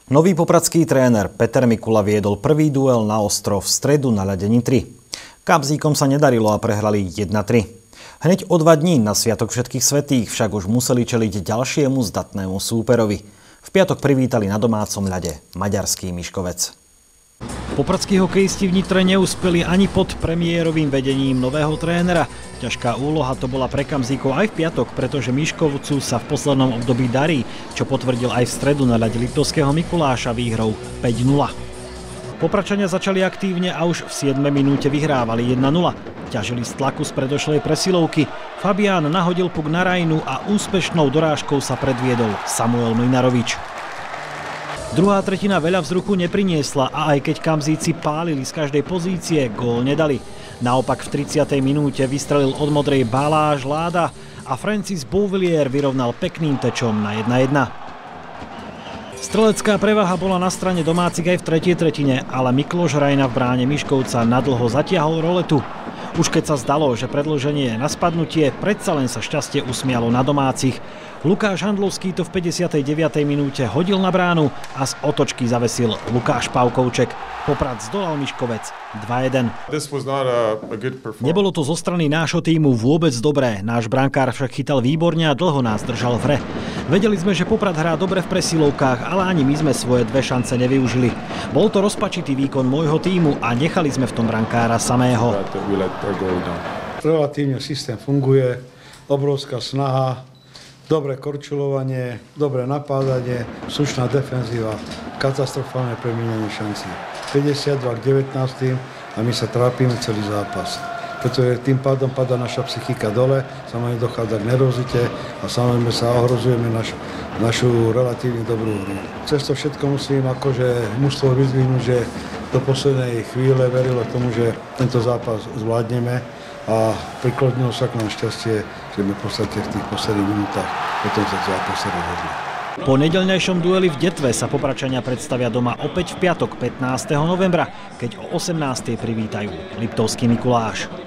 Nový popradský tréner Peter Mikula viedol prvý duel na Ostrov v stredu na ľade Nitry. Kabzíkom sa nedarilo a prehrali 1-3. Hneď o 2 dní na Sviatok všetkých svätých však už museli čeliť ďalšiemu zdatnému súperovi. V piatok privítali na domácom ľade maďarský Miškovec. Popradskí hokejisti v Nitre neúspeli ani pod premiérovým vedením nového trénera. Ťažká úloha to bola pre Kamzíkov aj v piatok, pretože Miškovcu sa v poslednom období darí, čo potvrdil aj v stredu na ľade Liptovského Mikuláša výhrou 5-0. Popradčania začali aktívne a už v 7. minúte vyhrávali 1-0. Ťažili z tlaku z predošlej presilovky. Fabián nahodil puk na Rajnu a úspešnou dorážkou sa predviedol Samuel Mlynarovič. Druhá tretina veľa vzruchu nepriniesla a aj keď Kamzíci pálili z každej pozície, gól nedali. Naopak v 30. minúte vystrelil od modrej Balázs Láda a Francis Bouvillier vyrovnal pekným tečom na 1-1. Strelecká prevaha bola na strane domácich aj v tretej tretine, ale Mikloš Rajna v bráne Miškovca nadlho zatiahol roletu. Už keď sa zdalo, že predĺženie je na spadnutie, predsa len sa šťastie usmialo na domácich. Lukáš Handlovský to v 59. minúte hodil na bránu a z otočky zavesil Lukáš Pavkovček. Poprad zdolal Miškovec 2-1. Nebolo to zo strany nášho tímu vôbec dobré. Náš brankár však chytal výborne a dlho nás držal v hre. Vedeli sme, že Poprad hrá dobre v presilovkách, ale ani my sme svoje 2 šance nevyužili. Bol to rozpačitý výkon môjho tímu a nechali sme v tom brankára samého. Relatívne systém funguje, obrovská snaha, dobré korčulovanie, dobré napádanie, slušná defenzíva, katastrofálne premienenie šancí. 52-19 a my sa trápime celý zápas. Pretože tým pádom padá naša psychika dole, samozrejme dochádza k nervozite a samozrejme sa ohrozujeme našu relatívne dobrú hru. Cez to všetko musím akože mužstvo vyzdvihnúť, že do poslednej chvíle verilo tomu, že tento zápas zvládneme a priklonilo sa k nám šťastie, že my v podstate v tých posledných minútach potom sa zápas rozhodli. Po nedeľnejšom dueli v Detve sa Popradčania predstavia doma opäť v piatok 15. novembra, keď o 18. privítajú Liptovský Mikuláš.